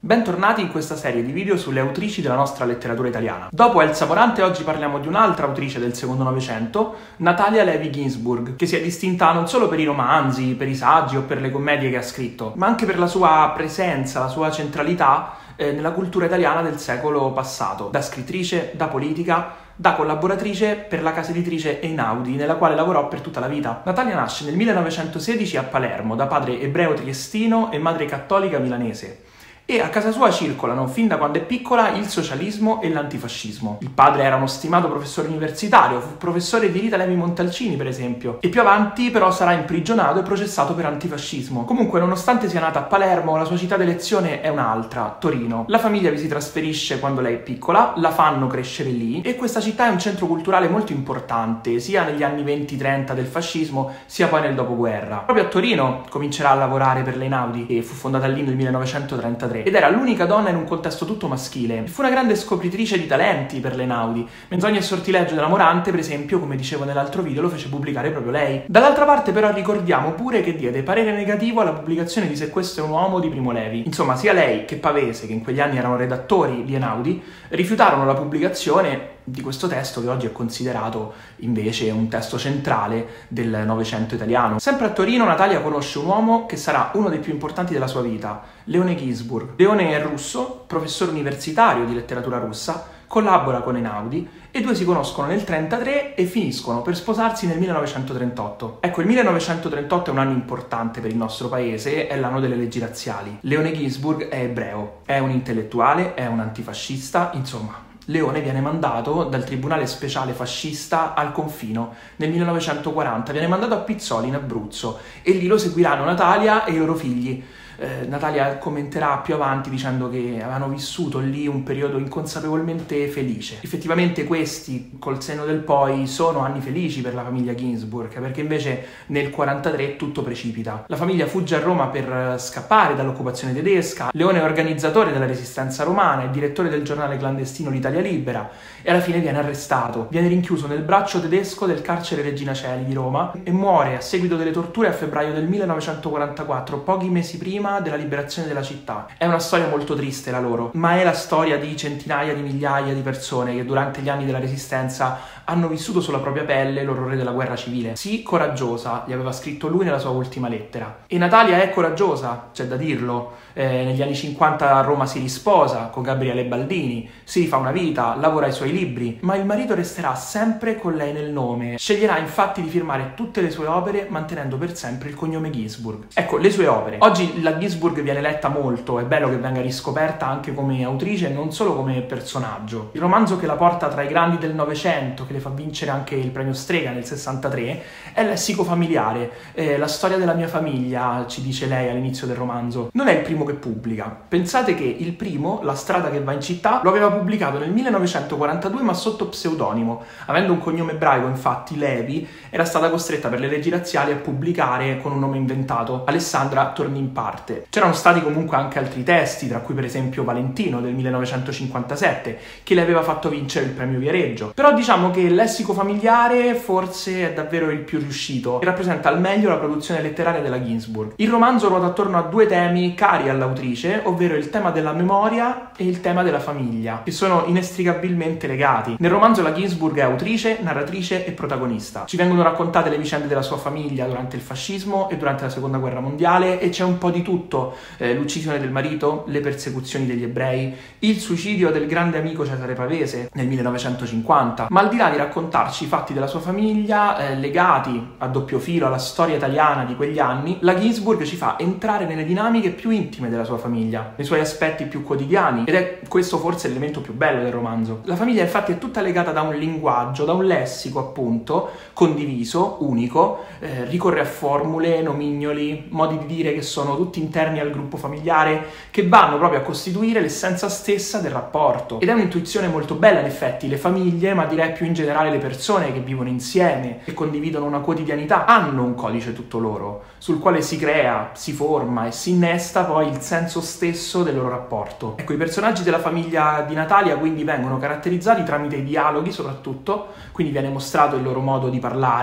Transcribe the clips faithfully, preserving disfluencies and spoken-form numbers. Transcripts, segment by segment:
Bentornati in questa serie di video sulle autrici della nostra letteratura italiana. Dopo Elsa Morante oggi parliamo di un'altra autrice del secondo Novecento, Natalia Levi Ginzburg, che si è distinta non solo per i romanzi, per i saggi o per le commedie che ha scritto, ma anche per la sua presenza, la sua centralità eh, nella cultura italiana del secolo passato, da scrittrice, da politica, da collaboratrice per la casa editrice Einaudi, nella quale lavorò per tutta la vita. Natalia nasce nel millenovecentosedici a Palermo, da padre ebreo triestino e madre cattolica milanese. E a casa sua circolano, fin da quando è piccola, il socialismo e l'antifascismo. Il padre era uno stimato professore universitario, fu professore di Rita Levi Montalcini, per esempio, e più avanti però sarà imprigionato e processato per antifascismo. Comunque, nonostante sia nata a Palermo, la sua città d'elezione è un'altra, Torino. La famiglia vi si trasferisce quando lei è piccola, la fanno crescere lì, e questa città è un centro culturale molto importante, sia negli anni venti trenta del fascismo, sia poi nel dopoguerra. Proprio a Torino comincerà a lavorare per l'Einaudi, e fu fondata lì nel millenovecentotrentatré. Ed era l'unica donna in un contesto tutto maschile. Fu una grande scopritrice di talenti per l'Einaudi. Menzogne e sortileggio della Morante, per esempio, come dicevo nell'altro video, lo fece pubblicare proprio lei. Dall'altra parte però ricordiamo pure che diede parere negativo alla pubblicazione di Se questo è un uomo di Primo Levi. Insomma, sia lei che Pavese, che in quegli anni erano redattori di Einaudi, rifiutarono la pubblicazione di questo testo che oggi è considerato invece un testo centrale del Novecento italiano. Sempre a Torino Natalia conosce un uomo che sarà uno dei più importanti della sua vita, Leone Ginzburg. Leone è russo, professore universitario di letteratura russa, collabora con Einaudi e i due si conoscono nel trentatré e finiscono per sposarsi nel millenovecentotrentotto. Ecco, il millenovecentotrentotto è un anno importante per il nostro paese, è l'anno delle leggi razziali. Leone Ginzburg è ebreo, è un intellettuale, è un antifascista, insomma. Leone viene mandato dal Tribunale Speciale Fascista al Confino nel millenovecentoquaranta, viene mandato a Pizzoli in Abruzzo e lì lo seguiranno Natalia e i loro figli. Eh, Natalia commenterà più avanti dicendo che avevano vissuto lì un periodo inconsapevolmente felice. Effettivamente questi, col senno del poi, sono anni felici per la famiglia Ginzburg, perché invece nel quarantatré tutto precipita. La famiglia fugge a Roma per scappare dall'occupazione tedesca. Leone è organizzatore della resistenza romana, è direttore del giornale clandestino L'Italia Libera e alla fine viene arrestato. Viene rinchiuso nel braccio tedesco del carcere Regina Coeli di Roma e muore a seguito delle torture a febbraio del millenovecentoquarantaquattro, pochi mesi prima della liberazione della città. È una storia molto triste la loro, ma è la storia di centinaia di migliaia di persone che durante gli anni della Resistenza hanno vissuto sulla propria pelle l'orrore della guerra civile. Sì, coraggiosa, gli aveva scritto lui nella sua ultima lettera. E Natalia è coraggiosa, c'è da dirlo. Eh, negli anni cinquanta a Roma si risposa con Gabriele Baldini, si rifà una vita, lavora ai suoi libri, ma il marito resterà sempre con lei nel nome. Sceglierà infatti di firmare tutte le sue opere mantenendo per sempre il cognome Ginzburg. Ecco, le sue opere. Oggi la Ginzburg viene letta molto, è bello che venga riscoperta anche come autrice e non solo come personaggio. Il romanzo che la porta tra i grandi del Novecento, che le fa vincere anche il premio Strega nel sessantatré, è Lessico familiare, eh, la storia della mia famiglia, ci dice lei all'inizio del romanzo. Non è il primo che pubblica. Pensate che il primo, La strada che va in città, lo aveva pubblicato nel millenovecentoquarantadue ma sotto pseudonimo. Avendo un cognome ebraico, infatti, Levi, era stata costretta per le leggi razziali a pubblicare con un nome inventato, Alessandra torni in parte. C'erano stati comunque anche altri testi, tra cui per esempio Valentino del millenovecentocinquantasette, che le aveva fatto vincere il premio Viareggio. Però diciamo che Lessico familiare forse è davvero il più riuscito e rappresenta al meglio la produzione letteraria della Ginzburg. Il romanzo ruota attorno a due temi cari all'autrice, ovvero il tema della memoria e il tema della famiglia, che sono inestricabilmente legati. Nel romanzo la Ginzburg è autrice, narratrice e protagonista. Ci vengono raccontate le vicende della sua famiglia durante il fascismo e durante la seconda guerra mondiale e c'è un po' di tutto, eh, l'uccisione del marito, le persecuzioni degli ebrei, il suicidio del grande amico Cesare Pavese nel millenovecentocinquanta, ma al di là di raccontarci i fatti della sua famiglia eh, legati a doppio filo alla storia italiana di quegli anni, la Ginzburg ci fa entrare nelle dinamiche più intime della sua famiglia, nei suoi aspetti più quotidiani, ed è questo forse l'elemento più bello del romanzo. La famiglia infatti è tutta legata da un linguaggio, da un lessico appunto, condiviso, unico, eh, ricorre a formule, nomignoli, modi di dire che sono tutti interni al gruppo familiare, che vanno proprio a costituire l'essenza stessa del rapporto. Ed è un'intuizione molto bella in effetti, le famiglie, ma direi più in generale le persone che vivono insieme, che condividono una quotidianità, hanno un codice tutto loro, sul quale si crea, si forma e si innesta poi il senso stesso del loro rapporto. Ecco, i personaggi della famiglia di Natalia quindi vengono caratterizzati tramite i dialoghi soprattutto, quindi viene mostrato il loro modo di parlare,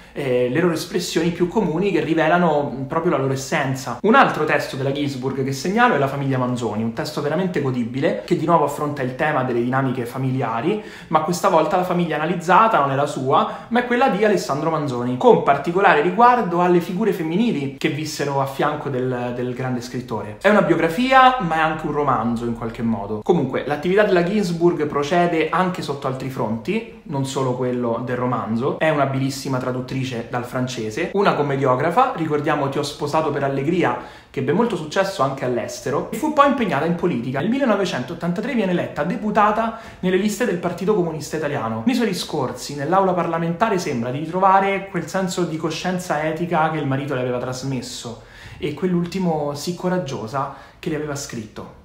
eh, le loro espressioni più comuni che rivelano proprio la loro essenza. Un altro testo della Ginsburg che segnalo è La famiglia Manzoni, un testo veramente godibile che di nuovo affronta il tema delle dinamiche familiari, ma questa volta la famiglia analizzata non è la sua, ma è quella di Alessandro Manzoni, con particolare riguardo alle figure femminili che vissero a fianco del, del grande scrittore. È una biografia, ma è anche un romanzo in qualche modo. Comunque, l'attività della Ginsburg procede anche sotto altri fronti, non solo quello del romanzo. È un'abilissima traduttrice dal francese, una commediografa, ricordiamo Ti ho sposato per allegria, che ebbe molto successo anche all'estero, e fu poi impegnata in politica. Nel millenovecentottantatré viene eletta deputata nelle liste del Partito Comunista Italiano. Nei suoi discorsi nell'aula parlamentare sembra di ritrovare quel senso di coscienza etica che il marito le aveva trasmesso e quell'ultimo sì coraggiosa che le aveva scritto.